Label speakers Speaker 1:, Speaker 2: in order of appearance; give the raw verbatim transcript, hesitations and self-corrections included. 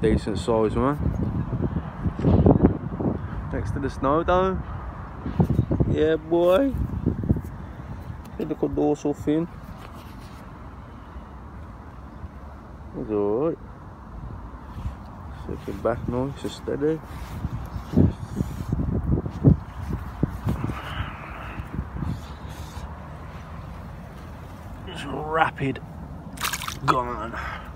Speaker 1: decent size one. Next to the snowdome. Yeah, boy. See, look at dorsal fin. It's alright. Sitting back nice and steady. Just rapid. Gone.